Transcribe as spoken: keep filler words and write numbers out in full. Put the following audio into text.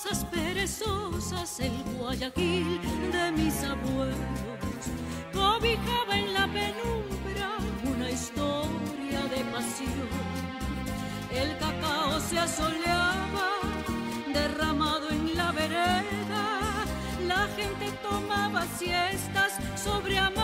cosas perezosas el Guayaquil de mis abuelos cobijaba en la penumbra una historia de pasión. El cacao se asoleaba derramado en la vereda, la gente tomaba siestas sobre amor.